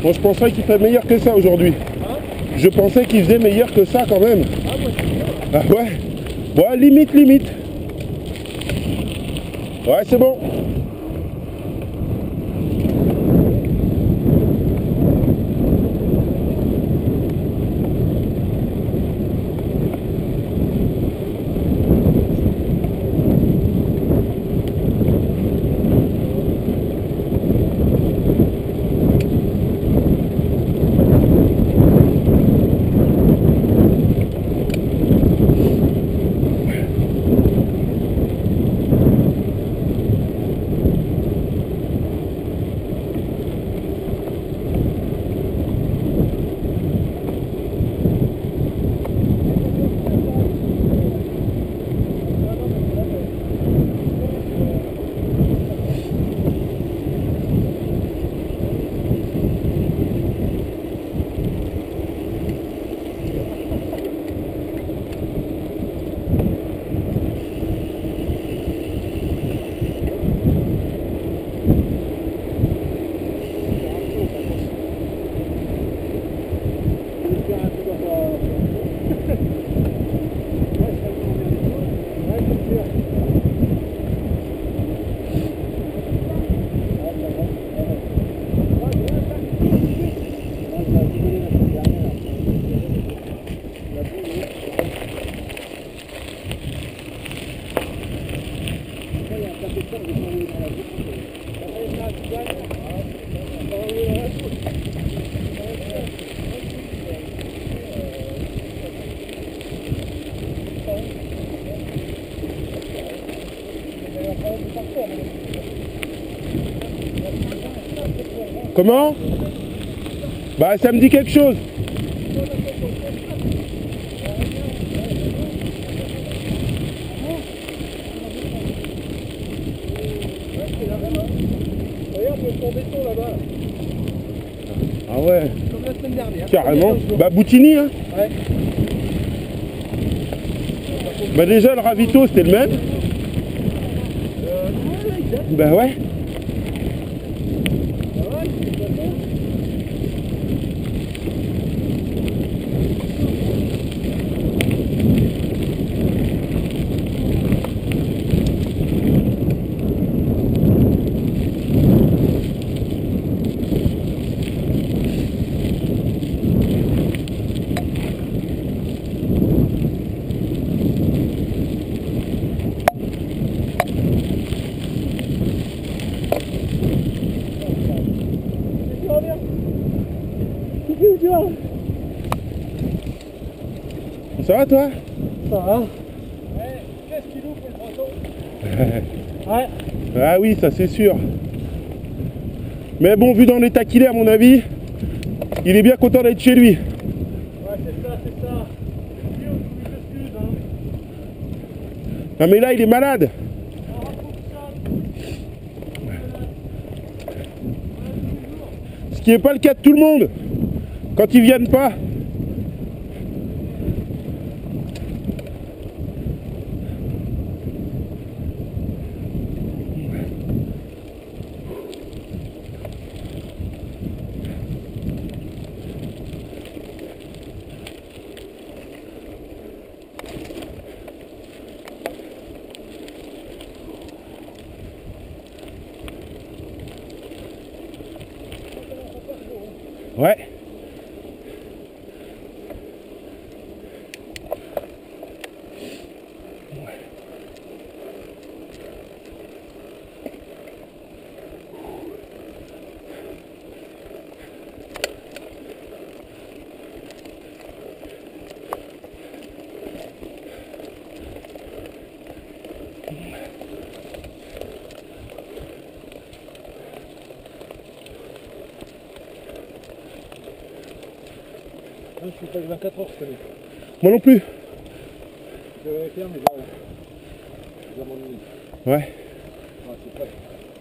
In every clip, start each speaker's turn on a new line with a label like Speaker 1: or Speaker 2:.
Speaker 1: Moi je pensais qu'il ferait meilleur que ça aujourd'hui.
Speaker 2: Hein?
Speaker 1: Je pensais qu'il faisait meilleur que ça quand même.
Speaker 2: Ah, moi, c'est bien.
Speaker 1: Ah ouais. Ouais, limite. Ouais, c'est bon. Comment? Bah ça me dit quelque chose. Ah ouais.
Speaker 2: Comme la semaine dernière.
Speaker 1: Carrément. Bah Boutini hein.
Speaker 2: Ouais.
Speaker 1: Bah déjà le ravito c'était le même. Bah ouais. Ça va toi?
Speaker 2: Ça va. Qu'est-ce qu'il nous fait le poisson? Ouais.
Speaker 1: Ah oui, ça c'est sûr. Mais bon, vu dans l'état qu'il est, à mon avis, il est bien content d'être chez lui.
Speaker 2: Ouais, c'est ça. Dieu, je m'excuse, hein.
Speaker 1: Non mais là, il est malade. Ce qui n'est pas le cas de tout le monde. Quand ils viennent pas. Ouais.
Speaker 2: Je suis pas 24 heures cette année.
Speaker 1: Moi non plus.
Speaker 2: Je vais faire, mais j'ai mon limite.
Speaker 1: Ouais.
Speaker 2: Ouais, c'est pas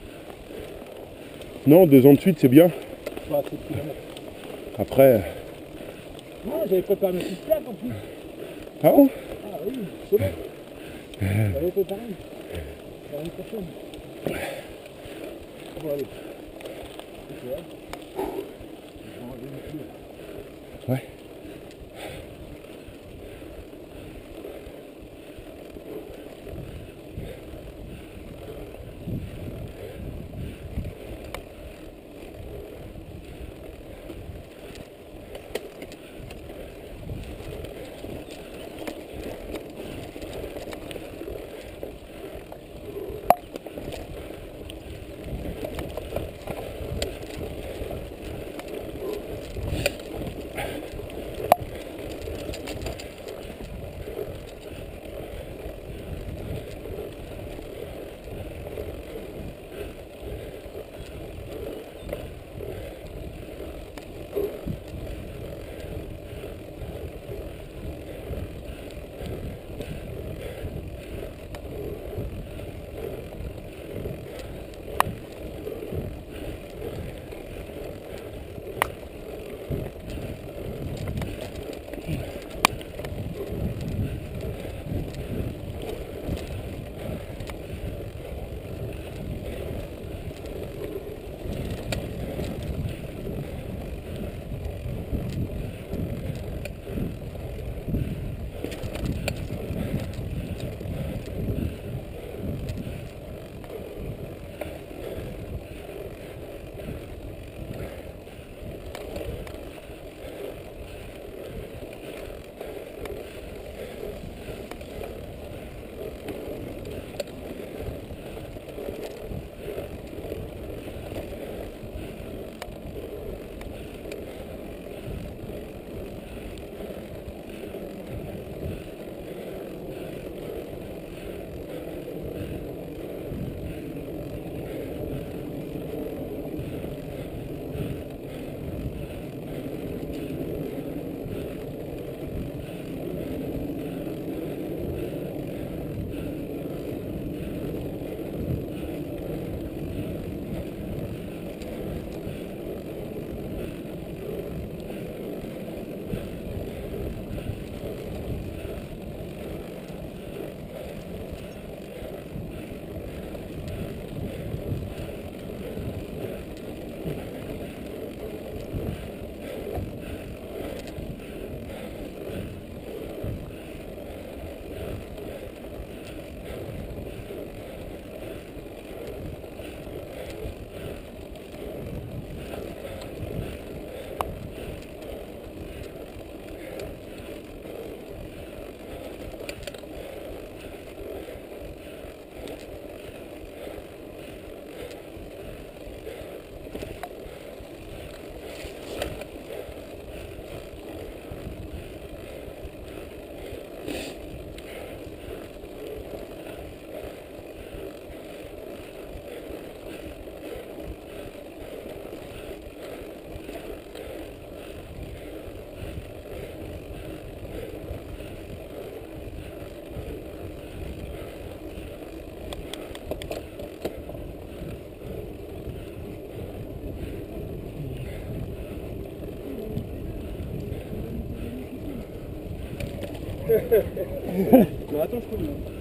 Speaker 1: Non, 2 ans de suite, c'est bien.
Speaker 2: assez de kilomètres.
Speaker 1: Après.
Speaker 2: Non, j'avais préparé mes petites plaques en plus.
Speaker 1: Ah bon?
Speaker 2: Ah oui, c'est bon. J'avais préparé. L'année prochaine. Bon, allez. C'est ça.
Speaker 1: Ouais.
Speaker 2: Mais attends, je peux.